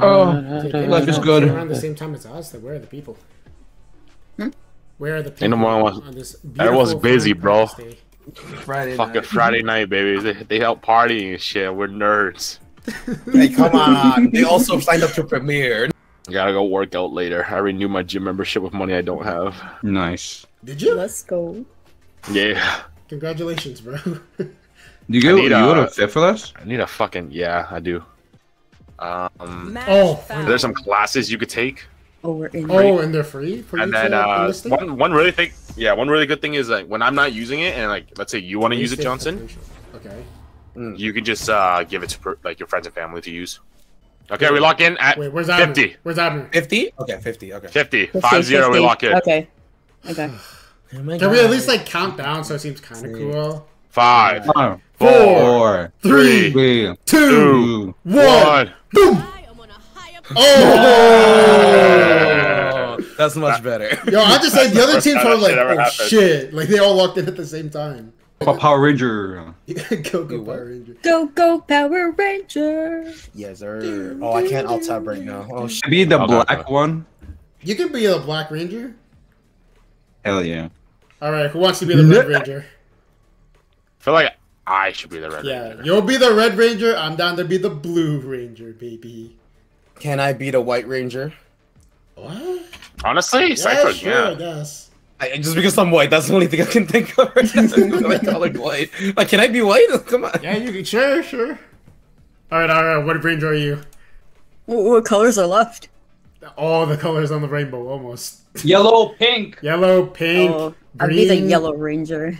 Life is good. Around the same time as us, then where are the people? Where are the people? Ain't no one on this everyone's beautiful busy, bro. Day? Fucking Friday night, baby. They out partying and shit. We're nerds. Hey, come on. They also signed up to Premiere. Gotta go work out later. I renewed my gym membership with money I don't have. Nice. Did you? Let's go. Yeah. Congratulations, bro. You go to fit for this? I need a fucking I do. There's some classes you could take. Oh, we're in. Oh, and they're free for and you then to enlist them? one really good thing is like when I'm not using it and like let's say you want to use it, Johnson. Okay. You can just give it to like your friends and family to use. Okay, we lock in at Wait, where's Abner? 50. Where's Abner? 50? Okay, 50. Okay. 50. 5-0, we lock in. Okay. Okay. Oh my Can God. we at least like count down so it seems kind of cool? 5, 4, 3, 2, 1. Boom! Oh! That's much better. Yo, I just said the other teams were like, Never oh happened. shit. Like they all walked in at the same time. Power Ranger. Go Power Ranger. Go Power Ranger. Yes, sir. Oh, I can't alt tab right now. Oh, shit. Be the Okay. black one. You can be the Black Ranger. Hell yeah. Alright, who wants to be the Red Ranger? I feel like I should be the red. Yeah, Ranger. you'll be the Red Ranger. I'm down to be the Blue Ranger, baby. Can I be the White Ranger? What? Honestly, Yeah, Cypher, sure, I guess. Just because I'm white, that's the only thing I can think of. I'm colored white. Like, can I be white? Come on. Yeah, you can. Sure. Alright. What Ranger are you? What colors are left? All the colors on the rainbow, almost. Yellow, pink, Yellow, pink, Oh, green. I'll be the Yellow Ranger.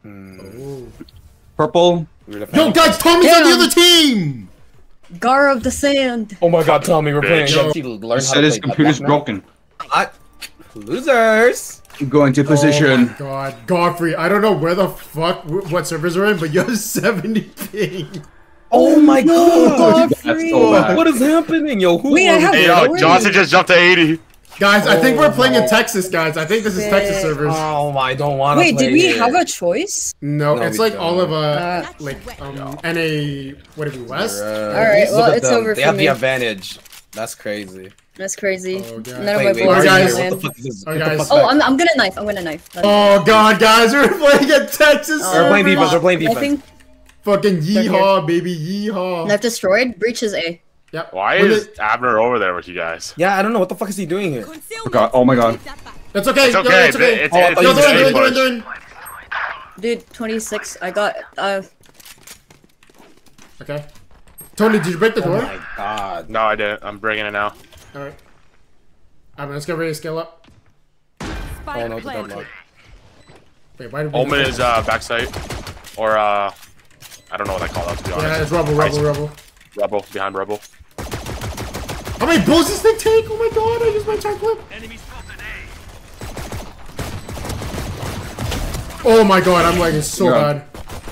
purple. Yo, guys, Tommy's on the other team! Gar of the Sand. Oh my God, Tommy, we're playing Bitch. against you. He said his computer's broken. Losers. Go into position. Oh my god, Godfrey, I don't know where the fuck, what servers are in, but you have 70 ping. Oh my God. That's so bad. What is happening, yo? Who Wait, I are have we? Hey, yo, Johnson just jumped to 80. Guys, I think we're playing in Texas, guys. I think this is Texas servers. Oh, I don't want to Wait, play did we it. have a choice? No, No, it's we like don't. all of Uh, NA, what are we, West? Alright, well, Look at it's them. over They for have me. the advantage. That's crazy. That's crazy. Oh, God. None of my Wait, boys guys. are what the in. fuck is this? Oh, Get the guys. fuck Oh, back. I'm gonna knife. I'm gonna knife. Oh god, guys, we're playing at Texas Oh, We're playing servers. defense. We're playing I defense. think Fucking here. yeehaw, baby, yeehaw. knife destroyed. Breaches A. Yep. Why We're is the- Abner over there with you guys? Yeah, I don't know. What the fuck is he doing here? Oh my god. It's okay. It's no, okay. it's okay. It's Oh, I thought No, you they're in, said they're in. Dude, 26. I got Okay. Tony, did you break the Oh door? my God. No, I didn't. I'm breaking it now. Alright. Alright, let's get ready to scale up. Oh no, the deadlock. Wait, why did we... Omen is backside. Or I don't know what I call that to be honest. Yeah, it's Rebel. Rebel, behind Rebel. How many bullets does this thing take? Oh my god, I used my time clip. Oh my god, I'm lagging so Yeah. bad.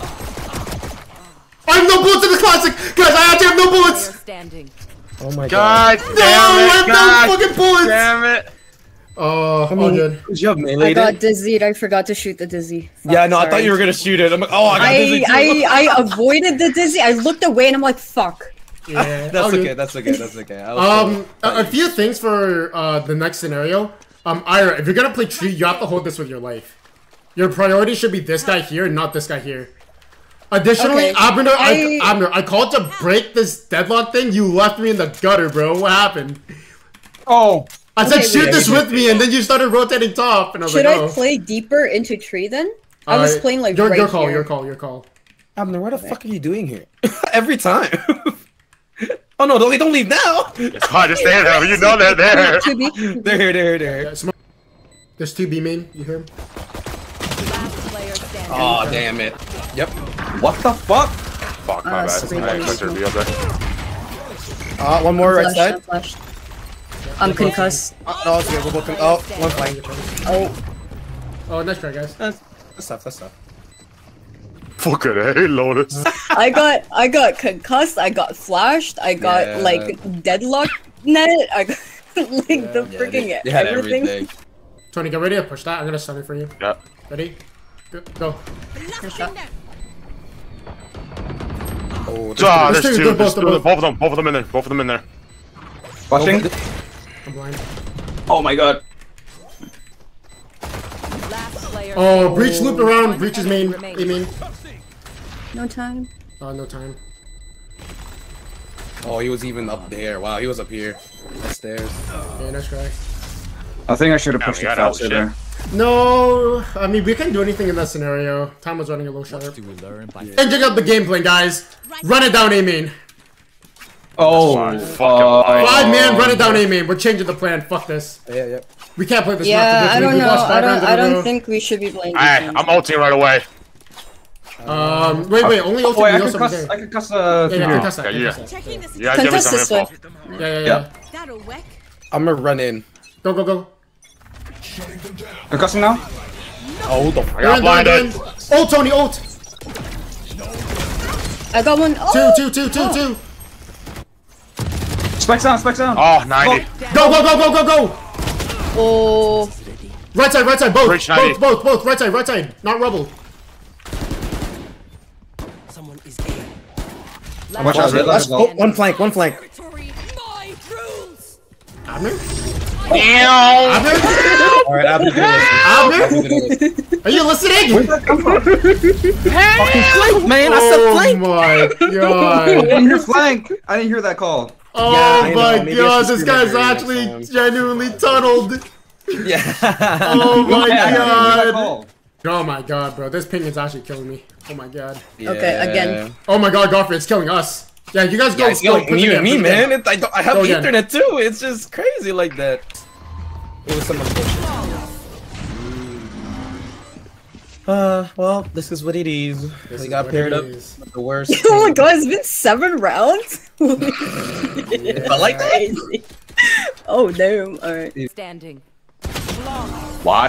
I have no bullets in the classic! Guys, I actually have no bullets! Standing. Oh my God. God No, damn I it! have God no fucking bullets! damn it! Oh, I all mean, good. did you have melee? I got dizzied. I forgot to shoot the dizzy. Fuck, Yeah, no, I sorry. thought you were gonna shoot it. I'm like, oh, I got dizzy too. I avoided the dizzy. I looked away and I'm like, fuck. Yeah, That's all good. okay. That's okay. That's okay. I was A few things for the next scenario. Ira, if you're gonna play tree, you have to hold this with your life. Your priority should be this guy here, not this guy here. Additionally, Okay. Abner, I called to break this deadlock thing. You left me in the gutter, bro. What happened? Oh. I said Okay, shoot wait, this with me, and then you started rotating top, and I was Should like, I oh. play deeper into tree then? I was playing like your right call, here. your call. Abner, what the fuck are you doing here? Every time. Oh no, don't leave now. It's fine, just stay there. You know they're there. 2B. They're here. Yeah, smoke. There's 2B main. You hear him? Last player standing. Oh damn it. Yep. What the fuck? Fuck, my bad. sorry, I expected to be up there. One more right side. Flash. I'm concussed. No, it's good. We're both oh, one flank. Oh, nice try, guys. That's tough. Fuck it, hey, Lotus. I got concussed. I got flashed. I got Yeah. like deadlock net. I got like the freaking They had everything. everything. Tony, get ready to push that. I'm gonna stun it for you. Yeah. Ready? Go. Oh, Ah, there's There's two, two. they're There's both- two. Both of them in there. Both of them in there. Flashing. I'm blind. Oh my god. Last player. Oh, breach loop around. One Breach is main. enemy A main. No time. Oh, no time. Oh, he was even up there. Wow, he was up here. Upstairs. Okay, nice try. I think I should have pushed we it got out, faster shit. there. No, I mean, we can't do anything in that scenario. Time was running a little sharp. Do we learn by Changing up the game plan, guys. Run it down, A main. Oh, Fucking lies. 5 man, run it down, A main. We're changing the plan. Fuck this. Yeah. We can't play this. Yeah, map I don't we know. lost 5 rounds in I a row. don't think we should be playing Alright, defense. I'm ulting right away. Wait, only ultimate. Oh, wait, I Wait, could cuss. I could cuss. Yeah, Figure. cuss that. Okay, Yeah, yeah. cuss that. Checking this. Yeah, give me Contest some this way. info. Yeah. That'll work. I'm gonna run in. Go, go, go. I'm cussing now. Oh, the I got blinded. Ult, Tony, ult. I got one. Oh! Two. Spikes down. Oh, 90. Go, go. Oh. Right side, both. Bridge 90. Both. Right side. Not rubble. Watch out, red light. Oh, one flank. My rules. Abner? Damn. Abner? Alright, Abner's Abner? Are you listening? Fucking flank, man! I said Oh flank! my god. On your flank. I didn't hear that call. Oh I know, my maybe I god, should this scream guy's at her actually next genuinely tunneled. Yeah. Oh my Yeah, I didn't hear that god. call. Oh my god, bro. This ping is actually killing me. Oh my god. Okay, again. Oh my god, Godfrey, it's killing us. Yeah, you guys go. Yeah, it's killing push you again, and me, push again. man. I have Go again. internet too. It's just crazy like that. It was someone's bullshit. Well, this is what it is. This We is got what paired it up. is. The worst. Oh my god, it's been 7 rounds? But like that. Crazy. Oh damn, alright. Standing. What?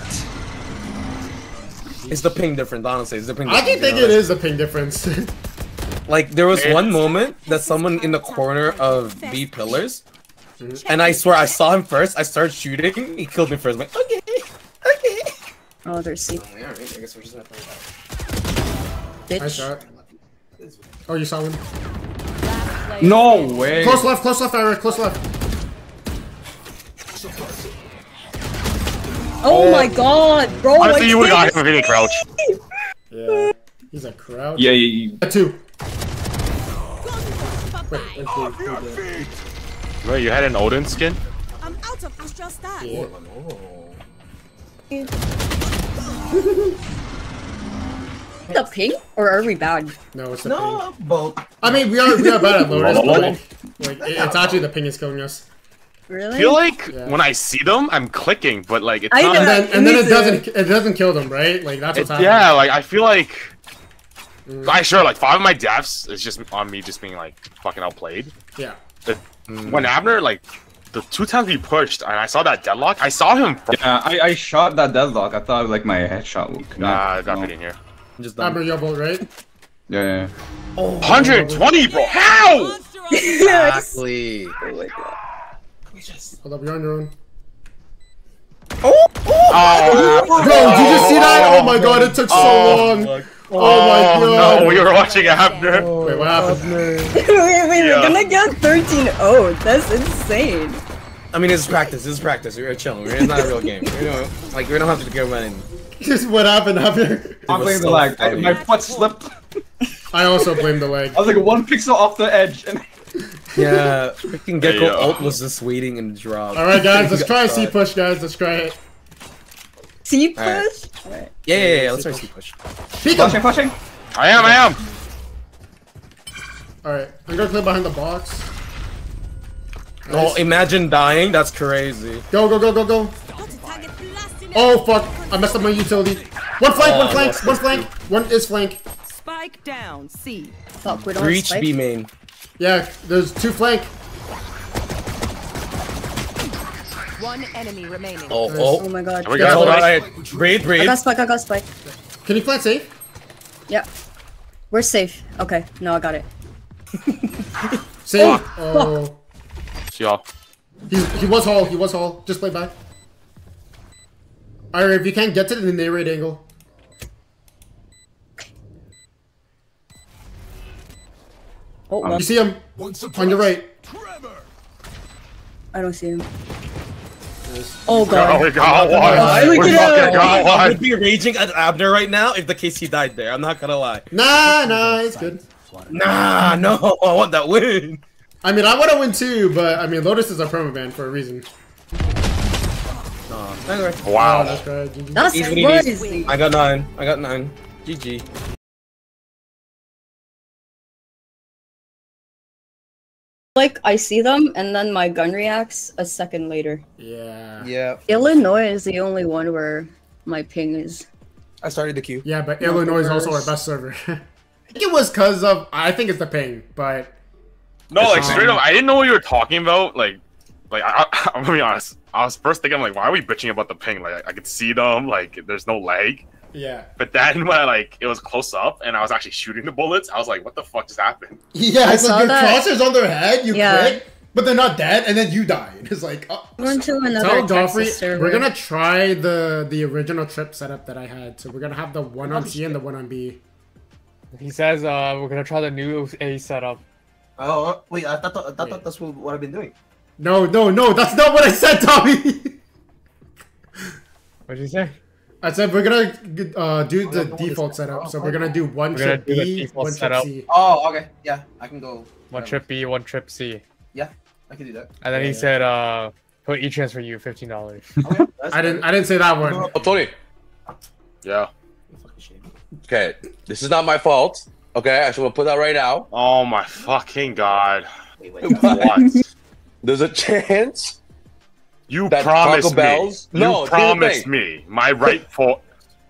It's the ping difference, honestly. It's the ping I difference. do think it is a ping difference. Like, there was one moment that someone in the corner of B pillars, and I swear I saw him first. I started shooting. He killed me first. I'm like, okay. Oh, there's C. Alright, I guess we're just gonna play that. Nice Bitch. shot. Oh, you saw him. Last player. No way. Close left, Eric. Close left. Oh my god, bro. Honestly, I you would've can't got him if he didn't crouch. Yeah. He's a crowd. Yeah, yeah. 2. Wait, you had an Odin skin? I'm out of astral stats. The ping? Or are we bad? No, it's the ping. No, both. I mean, we are bad at loaders, but like, it's actually the ping is killing us. Really? I feel like Yeah. when I see them, I'm clicking, but like it's I not. know. And then Me it too. doesn't kill them, right? Like that's what's happening. Yeah, like I feel like. I sure like 5 of my deaths is just on me just being like fucking outplayed. Yeah. When Abner like the 2 times we pushed and I saw that deadlock, I saw him. Yeah, I shot that deadlock. I thought like my headshot would connect. I got No. it in here. I'm just done. Abner, your bolt, right? Yeah. 120, bro. How? Yes. Exactly. Oh my god. Hold up, you're on your own. Oh, Bro, did you just see that? Oh my god, it took so long. Oh my god. no, we were watching Abner. Wait, what happened? wait, Yeah. we're gonna get 13-0. That's insane. I mean, it's practice. This is practice. We're chilling. It's not a real game. You know, like we don't have to get running. Just what happened, Abner? I'm blaming the lag. My foot slipped. I also blame the leg. I was like 1 pixel off the edge. And Yeah, freaking Gecko Hey, yo. ult was just waiting and dropped. Alright, guys, let's try a C Alright. push, guys. Let's try it. C push? Alright. Alright. Yeah. Let's try C push. Peek him! flashing. I am. Alright, I'm gonna play behind the box. Oh, imagine dying. That's crazy. Go. Oh fuck, I messed up my utility. One flank. One is flank. Spike down. C. Fuck, we don't Breach spike. B main. Yeah, there's 2 flank. One enemy remaining. Oh, Oh my god. We Yeah, got Alright, breathe. I got spike. Can you plant safe? Yeah. We're safe. Okay, no, I got it. Safe. Oh. See y'all. He was Hall. Just play back. Alright, if you can't get to the narrate angle. Oh, well. You see him? On your right. I don't see him. Oh god. Oh, we got one. look We at fucking him. got I one. would be raging at Abner right now if the KC died there. I'm not gonna lie. Nah, it's good. Nah, no, I want that win. I mean, I want to win too, but I mean, Lotus is a permaban for a reason. Anyway, Oh, Wow. that's right. GG. That's Easy, crazy. I got 9. I got 9. GG. Like, I see them, and then my gun reacts a second later. Yeah. Yeah, Illinois is the only one where my ping is. I started the queue. Yeah, but Illinois is also our best server. I think it was because of, I think it's the ping, but No, like straight up, I didn't know what you were talking about. Like I'm gonna be honest. I was first thinking like, why are we bitching about the ping? Like I could see them. Like there's no lag. yeah. But then when it was close up and I was actually shooting the bullets, I was like, what the fuck just happened? Yeah, it's saw like your that. crosshairs on their head, you Yeah. crit, but they're not dead, and then you die. It's like, oh. Went to another Tell Godfrey, Texas server. we're gonna try the original trip setup that I had. So we're gonna have the one on C and the one on B. He says we're gonna try the new A setup. Oh, wait, I thought that's what I've been doing. No, that's not what I said, Tommy. What'd you say? I said we're gonna do the default setup. So we're gonna do one We're gonna trip do the B, default one trip setup. C. Oh, okay. Yeah, I can go. One trip B, one trip C. Yeah, I can do that. And then he said he'll e-transfer you $15. Okay, that's I didn't say that one. Oh, Tony. Yeah. Okay, this is not my fault. Okay, I should put that right now. Oh my fucking god. Wait, What? There's a chance You that promised Taco Bell's. me. No, You here's the promised thing. me. My rightful.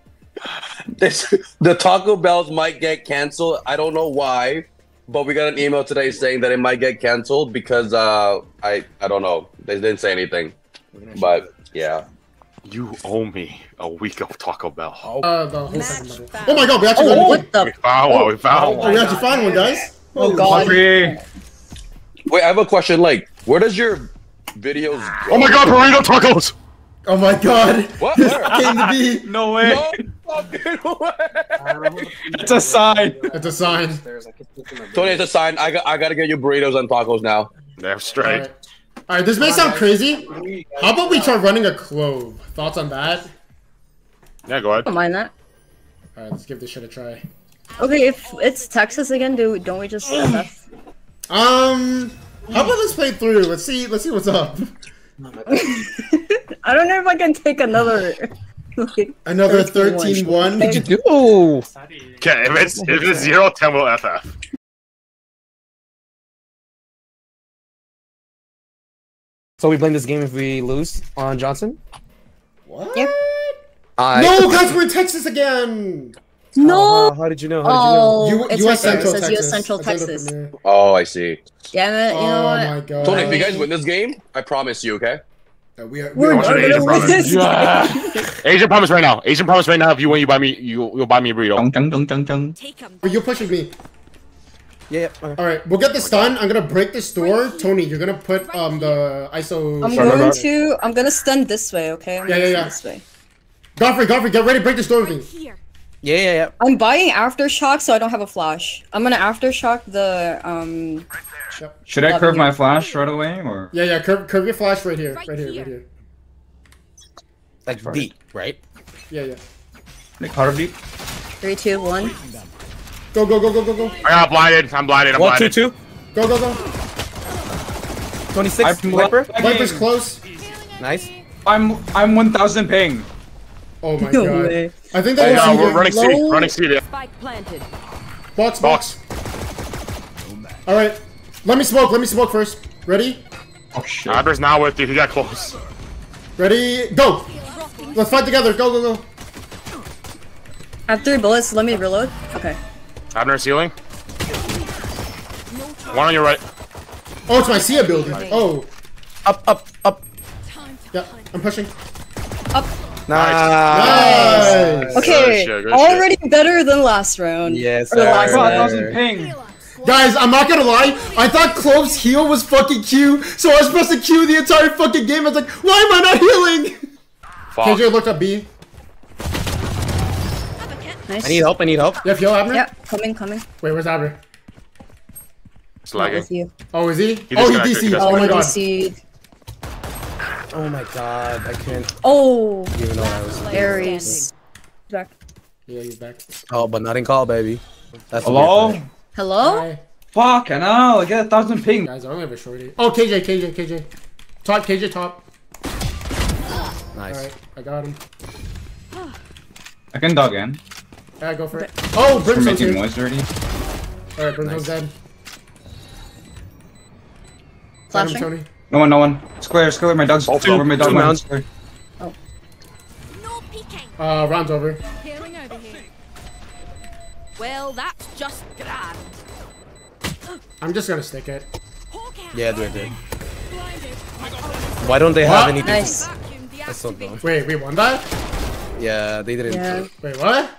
The Taco Bells might get canceled. I don't know why, but we got an email today saying that it might get canceled because I don't know. They didn't say anything, but yeah. You owe me a week of Taco Bell. The whole second Match level. found. Oh my god, we actually Oh, got what We the? found one. We found Oh, one. we actually found one, guys. Oh god. Wait, I have a question. Like, where does your videos? Go? Oh my god, burrito tacos! Oh my god. What? This Where? came to be. No way. No fucking way. It's a sign. It's a sign. Tony, it's a sign. I gotta get you burritos and tacos now. Damn straight. Alright. Alright, this may sound crazy. How about we try running a clove? Thoughts on that? Yeah, go ahead. Don't mind that. Alright, let's give this shit a try. Okay, if it's Texas again, don't we just FF? How about let's play through? Let's see what's up. I don't know if I can take another. Like, Another 13-1. 13-1. What'd you do? Okay, if it's 0-10, we'll FF. So we blame this game if we lose on Johnson? What? Yeah. No, guys, we're in Texas again. No. How did you know? How did you know? Oh, it's US right there. It Central says Texas. US Central That's under Texas. Premier. Oh, I see. Damn it! You know Oh what? my god. Tony, if you guys win this game, I promise you, okay? We're We're What's your gonna Asian win promise? this game. Asian promise right now. Asian promise right now. If you win, you buy me. You'll buy me a burrito. Dung. Take 'em. You're pushing me. Yeah. Okay. Alright, we'll get the stun. I'm gonna break this door. Tony, you're gonna put the ISO. I'm gonna stun this way, okay? I'm Yeah, gonna yeah, stun yeah. This way. Godfrey, get ready, break this door with me. Here. Yeah. I'm buying aftershock, so I don't have a flash. I'm gonna aftershock the Should I curve my flash right away or? Yeah, curve your flash right here. Right Right here. here. Like deep, right? Yeah. Like heartbeat? 3, 2, 1. Go. I got blinded. I'm blinded. I'm 1, 2, blinded. 2. Go. 26. Viper. Viper's close. Nice. I'm 1000 ping. Oh my No god. way. I think Hey, that was we're running C. Low. Running C. Yeah. Spike planted. box. Alright. Let me smoke first. Ready? Oh shit. Abner's now with you. He got close. Ready? Go! Let's fight together. Go. I have 3 bullets. Let me reload. Okay. Abner's healing. One on your right. Oh, it's my Sia building. Oh. Up. Yeah, I'm pushing. Nice. Nice! Okay. Good shit. Already better than last round. Yes, Or the last sir. round. 1000 ping. Guys, I'm not gonna lie. I thought Clove's heal was fucking Q, so I was supposed to Q the entire fucking game. I was like, why am I not healing? Fuck. KJ looked up B. Nice. I need help. You have heal, Abner? Yeah, coming. Wait, where's Abner? It's Not lagging. with you. Oh, is he? He Oh, he disconnected, he DC'd. Oh my Oh, god. DC. Oh my god, I can't Oh, even know what I was doing. Aries. Back. Yeah, he's back. Oh, but not in call, baby. That's the Hello? weird Hello? Hi. Fuck, I know. I get 1,000 ping. Guys, I only have a shorty. Oh, KJ. Top, KJ, top. part. Nice. Alright, I got him. I can dog in. Yeah, go for it. Oh, We're Brimstone's making here. noise already. Alright, Brimstone's dead. Got him, Flashing. Tony. No one. It's clear. My dog's over. My dog. two mounts. Clear. No peeking. Round's over. Healing over here. Well, that's just grand. I'm just gonna stick it. Yeah, do it. Blinded. Why don't they have What? anything? Nice. Vacuum That's so dumb. Wait, we won that? Yeah, they didn't. Yeah. Wait, what?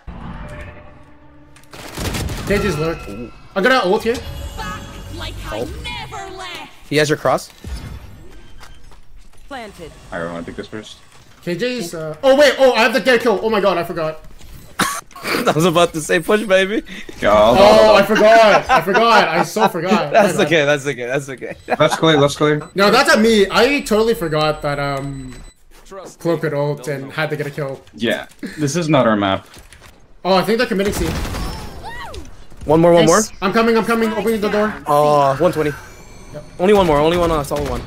KJ's lurk. I'm gonna ult here. back like I never left. He has your cross. Planted. Alright, I want to pick this first. KJ's, oh wait, I have to get a kill. Oh my god, I forgot. I was about to say push, baby. Yeah, Oh, I forgot. I so forgot. That's My bad. okay. That's okay. Let's clear. No, that's at me. I totally forgot that, Cloak could ult and had to get a kill. Yeah, this is not our map. Oh, I think they're committing C. One more. Nice. I'm coming. Opening the door. 120. Only one more. Solid one.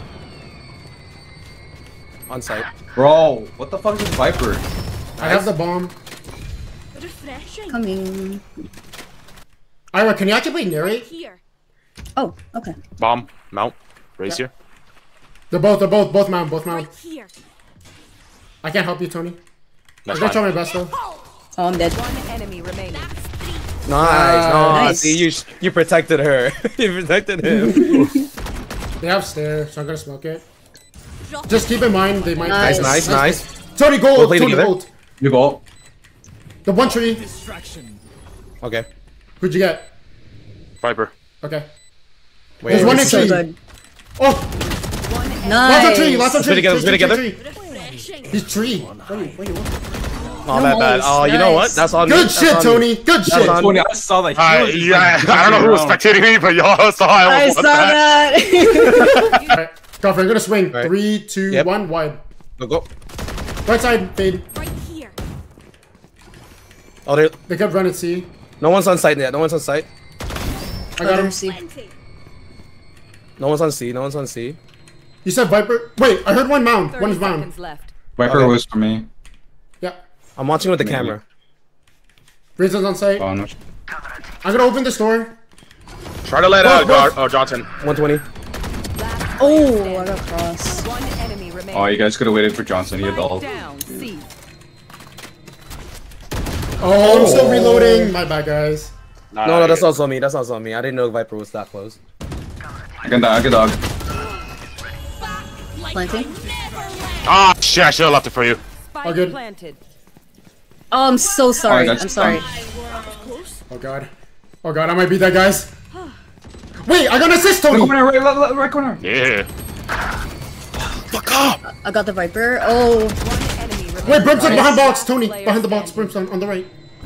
On site. Bro, what the fuck is this Viper? I have the bomb. Refreshing. Coming. Ira, can you actually narrate? Here. Oh, okay. Bomb. Mount. Raise here. They're both mount. Right here. I can't help you, Tony. I'm That's gonna try fine. my best though. Oh, I'm dead. One enemy remaining. Nice. No, Nice. see, you protected her. You protected him. They have stairs, so I'm gonna smoke it. Just keep in mind they might. Nice. Tony, go We'll ult. play Tony, together. ult. You go. The one tree. Okay. Who'd you get? Viper. Okay. Wait. There's one in So tree. good. Oh, lots of tree. Nice. Tree, Let's play together. Refreshing. He's tree. Oh, that bad. Oh, you know what? Nice. That's on me. Good That's shit, on me. Tony. Good shit. on- Tony, I saw that. I don't know who was spectating me, but y'all saw I what saw that. that. Alright, Godfrey, I'm gonna swing. Alright. 3, 2, Yep. 1, wide. Go. Right side, fade. Right here. Oh, They kept running C. no one's on site yet. I got him. See. Plenty. No one's on C. You said Viper. Wait, I heard one mound. 30 One's mound. seconds left. Viper Okay. was for me. Yeah. I'm watching with the Maybe. camera. Reason's on site. Oh, no. I'm gonna open this door. Try to let Johnson. 120. Oh, I got cross. One enemy remaining. Oh, you guys could have waited for Johnson. He had the ult. Down. C. Oh, I'm still reloading. My bad, guys. No, that's also me. That's also me. I didn't know Viper was that close. I can dog. Planting. Ah, shit! I should have left it for you. Spike All good. planted. Oh, I'm so sorry. that's I'm sorry. Oh god. Oh god, I might beat that, guys. Wait, I got an assist, Tony. Right corner. Yeah. I got the Viper. Oh, One enemy remaining. Wait, Brimstone behind box. Tony, Player behind the box. standing. Brimstone on the right.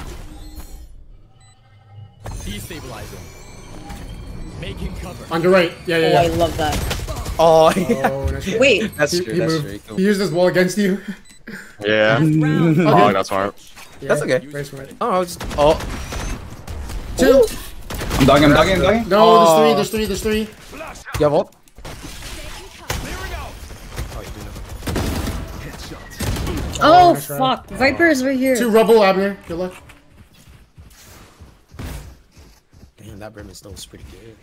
On the right. Yeah, oh, yeah, I yeah. love that. Oh, yeah. Oh, that's true. Wait. That's He, true. he That's moved. true. He used his wall against you. Yeah. Round. Oh, that's smart. Yeah, That's okay. Very smart. Oh, oh. 2. I'm dogging. No, Oh. there's three. You have ult? Oh, nice try. fuck. Viper is right here. 2 rubble, Abner. Good luck. Damn, that Brim is still pretty good.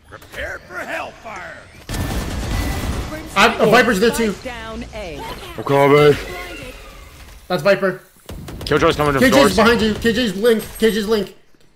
Viper's there too. Spike down A. I'm coming. That's Viper. Killjoy's coming to the KJ's doors. behind you. KJ's link.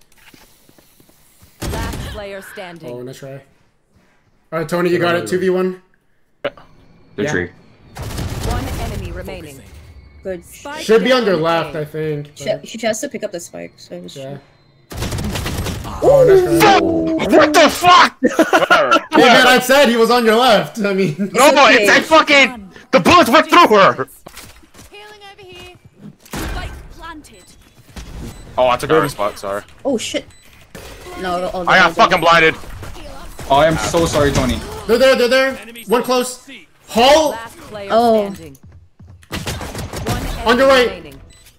Last player standing. Oh, nice try. Alright, Tony, you got it. 2v1. The tree. One enemy remaining. Good. Spike Should be on your down left, A. I think. but- She has to pick up the spike, so I just... Yeah. Oh, nice try. What the fuck? Hey man, I said he was on your left. I mean, No, okay. it's a fucking. The bullets went through her. Healing over here. Spike planted. Oh, I took a spot. Sorry. Oh, shit. No, all I got fucking blinded. Oh, I am so sorry, Tony. they're there. One close. Hall. Last player Oh. standing. One enemy On your right. remaining.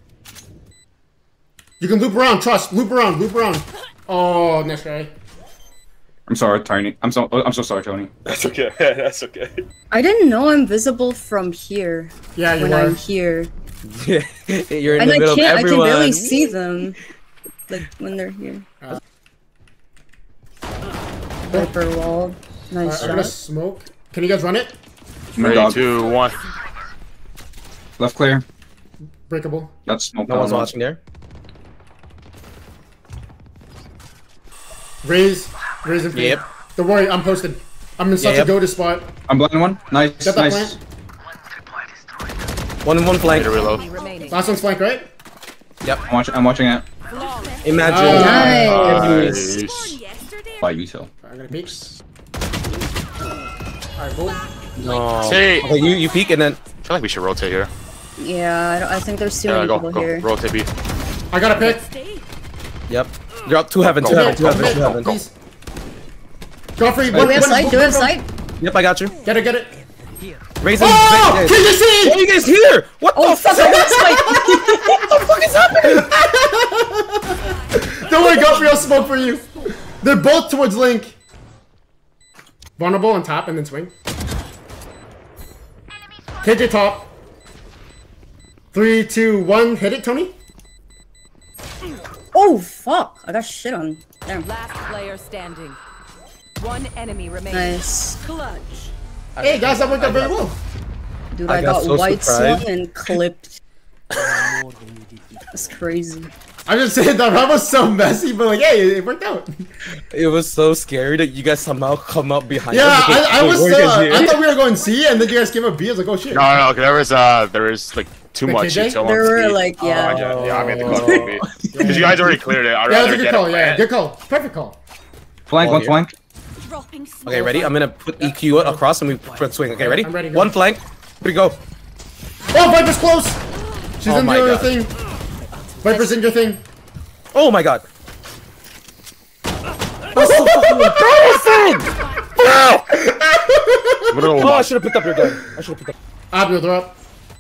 You can loop around, trust. Loop around, loop around. Oh, nice guy. I'm sorry, Tony. I'm so sorry, Tony. That's okay. That's okay. I didn't know I'm visible from here Yeah, you when are. I'm here. You're in And the I middle of can't, I can everyone. barely see them. Like, when they're here. Viper wall. Nice I'm gonna shot. smoke. Can you guys run it? My 3, dog. 2, 1. Left clear. Breakable. That's smoke. No one's watching there. Raise and feed. Yep. Don't worry, I'm posted. I'm in such Yep. a go-to spot. I'm blind one. Nice, Got that nice. plant? One flank. Reload. Enemy remaining. Last one's flank, right? I'm watching it. Imagine. Nice. Nice. By you, so. I'm gonna peek. Alright, cool. No. Say- Okay, you peek and then. I feel like we should rotate here. Yeah, I think there's too many Go, people go. here. Rotate B. I got a pick. Yep. You're up 2 heaven, 2 Go, heaven, go, 2 heaven, go, 2 go, heaven. go. Please. Go for you. Do we have sight? Do we have sight? Yep, I got you. Get it, get it. Raising. Oh! What KJC! are you guys here? What Oh, the fuck? fuck, that's like... What the fuck is happening? Don't worry, Godfrey, I'll smoke for you. They're both towards Link. Vulnerable on top and then swing. KJ top. 3, 2, 1. Hit it, Tony. Oh, fuck. I got shit on. Damn. Last player standing. One enemy remaining. Nice. Clutch. Hey, guys, that worked out very well. Dude, I I got got so white surprised. swung and clipped. That's crazy. I'm just saying that round was so messy, but like, hey, it worked out. It was so scary that you guys somehow come up behind Yeah, us because I was. the work is here. I thought we were going C, and then you guys came up B. I was like, oh shit. No, okay, there is like too The much KJ? intel on There were speed. like, yeah. Yeah, I mean the call B. Because you guys already cleared it. I'd Yeah, rather that's a good get call. it Yeah, planned. good call. Perfect call. Flank, Oh, one here. flank. Okay, ready? I'm gonna put EQ across and we put swing. Okay, ready? I'm ready, go. One flank. Here we go. Oh, Viper's close. She's Oh in my your God. thing. Viper's in your thing. Oh my god. I'm gonna go Oh, I should have picked up your gun. I should have picked up. Abdul, they're up.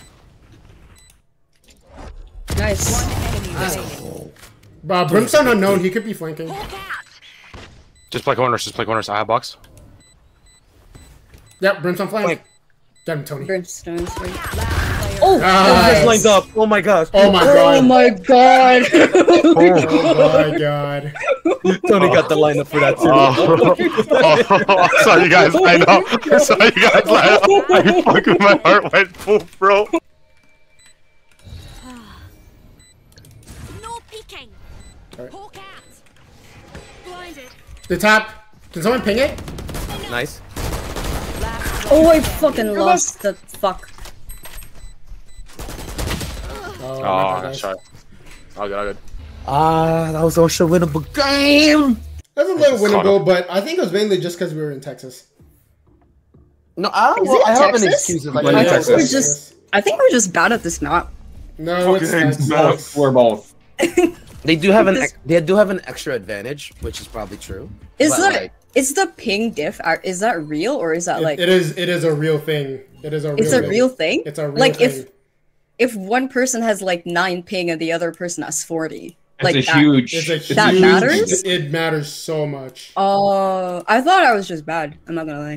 Nice. Brimstone unknown. He could be flanking. Just play corners. Just play corners. I have box. Yep, Brimstone flank. Flank. Get him, Tony. Brimstone's right. Oh, Nice. Just lined up. Oh my gosh. Oh my oh god. my god. Oh my god. Tony got the lineup for that too. I saw you guys line up. I saw you guys line up. I fucking my heart went full, bro. No peeking. Alright. Hawk out. Blinded. The top. Can someone ping it? Nice. Oh, I fucking lost the fuck. Oh, Oh, nice. nice try. All good, all good. Ah, that was also a winnable game. That's a little Caught winnable, but I think it was mainly just because we were in Texas. No, Is it I have an Texas? excuse. Like, When I in think we're Texas. just. I think we're just bad at this map. No, it's Fucking Texas. We're both. They do have an extra advantage, which is probably true. Is But, that like, is the ping diff? Is that real or is that like? It is a real thing. It is a real It's a thing. real thing. It's a real like thing. if one person has like 9 ping and the other person has 40. It's Like a that. huge. It's a That huge, matters? It matters so much. Oh, I thought I was just bad. I'm not gonna lie.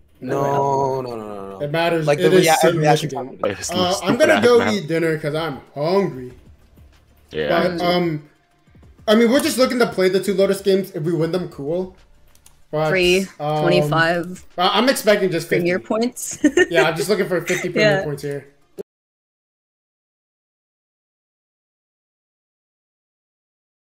no. It matters. Like It the is reaction significant. Like, this I'm stupid gonna ass go map. eat dinner because I'm hungry. Yeah. But I mean, we're just looking to play the 2 Lotus games. If we win them, cool. But, Free 25 I'm expecting just 50. premier points. Yeah, I'm just looking for 50 premier Yeah. points here.